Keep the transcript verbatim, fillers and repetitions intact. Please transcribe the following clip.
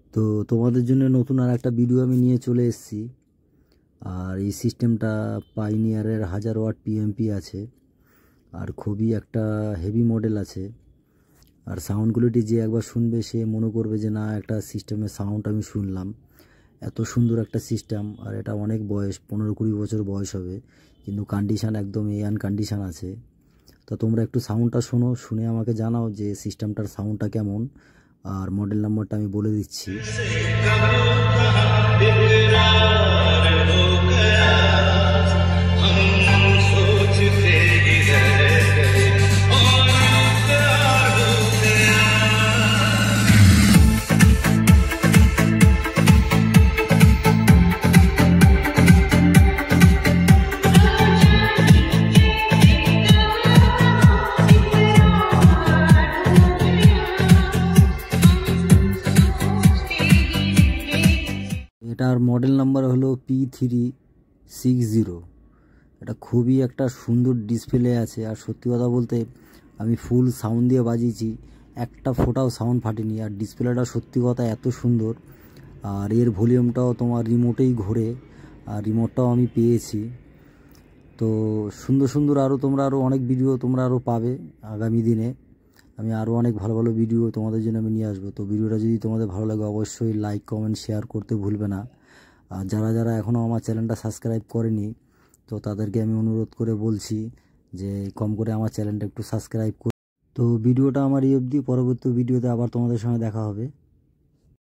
তো তোমাদের জন্য নতুন আর একটা ভিডিও আমি নিয়ে চলে এসেছি। আর এই সিস্টেমটা পাইনিয়ারের হাজার ওয়াট পিএমপি আছে, আর খুবই একটা হেভি মডেল আছে। আর সাউন্ড কোয়ালিটি যে একবার শুনবে সে মনে করবে যে না, একটা সিস্টেমের সাউন্ড আমি শুনলাম। এত সুন্দর একটা সিস্টেম। আর এটা অনেক বয়স, পনেরো কুড়ি বছর বয়স হবে, কিন্তু কন্ডিশান একদম এয়ান কন্ডিশান আছে। তো তোমরা একটু সাউন্ডটা শোনো, শুনে আমাকে জানাও যে সিস্টেমটার সাউন্ডটা কেমন। আর মডেল নাম্বারটা আমি বলে দিচ্ছি। এটার মডেল নাম্বার হলো পি থ্রি সিক্স জিরো। এটা খুবই একটা সুন্দর ডিসপ্লে আছে। আর সত্যি কথা বলতে আমি ফুল সাউন্ড দিয়ে বাজিয়েছি, একটা ফোটাও সাউন্ড ফাটেনি। আর ডিসপ্লেটা সত্যি কথা এত সুন্দর। আর এর ভলিউমটাও তোমার রিমোটেই ঘোরে, আর রিমোটটাও আমি পেয়েছি। তো সুন্দর সুন্দর আরও তোমরা আরও অনেক ভিডিও তোমরা আরও পাবে আগামী দিনে। আমি আরও অনেক ভালো ভালো ভিডিও তোমাদের জন্য আমি নিয়ে আসবো। তো ভিডিওটা যদি তোমাদের ভালো লাগে অবশ্যই লাইক কমেন্ট শেয়ার করতে ভুলবে না। আর যারা যারা এখনও আমার চ্যানেলটা সাবস্ক্রাইব করেনি, তো তাদেরকে আমি অনুরোধ করে বলছি যে কম করে আমার চ্যানেলটা একটু সাবস্ক্রাইব করে। তো ভিডিওটা আমার এই অবধি, পরবর্তী ভিডিওতে আবার তোমাদের সঙ্গে দেখা হবে।